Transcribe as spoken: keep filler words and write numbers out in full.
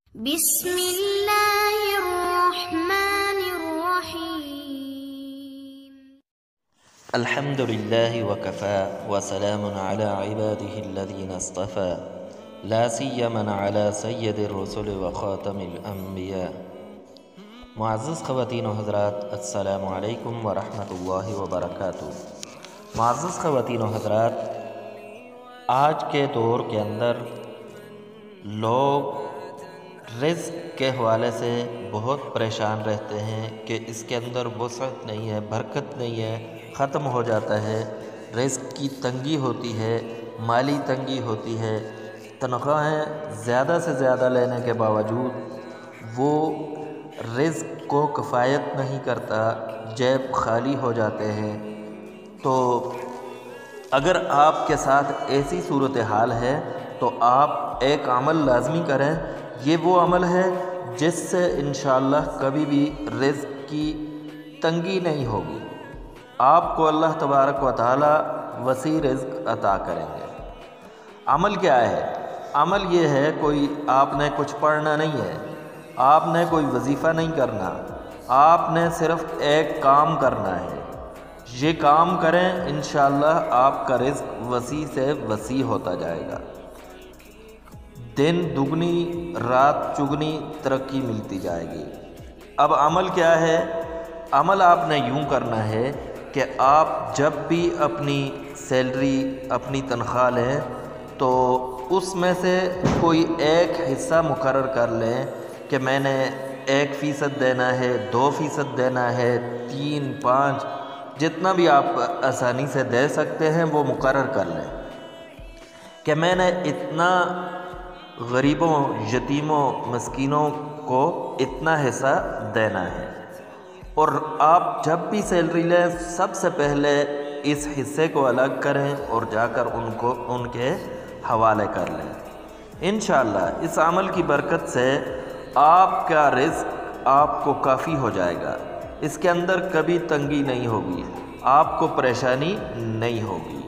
بسم اللہ الرحمن الرحیم الحمد للہ وکفا وسلام علی عباده الذین اصطفى لا سیما علی سید الرسل وخاتم الانبیاء۔ معزز خواتین و حضرات، السلام علیکم ورحمۃ اللہ وبرکاتہ۔ معزز خواتین و حضرات، آج کے دور کے اندر لوگ رزق کے حوالے سے بہت پریشان رہتے ہیں کہ اس کے اندر وسعت نہیں ہے، برکت نہیں ہے، ختم ہو جاتا ہے، رزق کی تنگی ہوتی ہے، مالی تنگی ہوتی ہے، تنخواہیں زیادہ سے زیادہ لینے کے باوجود وہ رزق کو کفایت نہیں کرتا، جیب خالی ہو جاتے ہیں۔ تو اگر آپ کے ساتھ ایسی صورتحال ہے تو آپ ایک عمل لازمی کریں۔ یہ وہ عمل ہے جس سے انشاءاللہ کبھی بھی رزق کی تنگی نہیں ہوگی، آپ کو اللہ تبارک و تعالی وسیع رزق عطا کریں گے۔ عمل کیا ہے؟ عمل یہ ہے، کوئی آپ نے کچھ پڑھنا نہیں ہے، آپ نے کوئی وظیفہ نہیں کرنا، آپ نے صرف ایک کام کرنا ہے۔ یہ کام کریں، انشاءاللہ آپ کا رزق وسیع سے وسیع ہوتا جائے گا، دن دگنی رات چگنی ترقی ملتی جائے گی۔ اب عمل کیا ہے؟ عمل آپ نے یوں کرنا ہے کہ آپ جب بھی اپنی سیلری اپنی تنخواہ لیں تو اس میں سے کوئی ایک حصہ مقرر کر لیں کہ میں نے ایک فیصد دینا ہے، دو فیصد دینا ہے، تین پانچ، جتنا بھی آپ آسانی سے دے سکتے ہیں وہ مقرر کر لیں کہ میں نے اتنا غریبوں، یتیموں، مسکینوں کو اتنا حصہ دینا ہے۔ اور آپ جب بھی سیلری لیں سب سے پہلے اس حصے کو الگ کریں اور جا کر ان کو ان کے حوالے کر لیں۔ انشاءاللہ اس عمل کی برکت سے آپ کا رزق آپ کو کافی ہو جائے گا، اس کے اندر کبھی تنگی نہیں ہوگی، آپ کو پریشانی نہیں ہوگی۔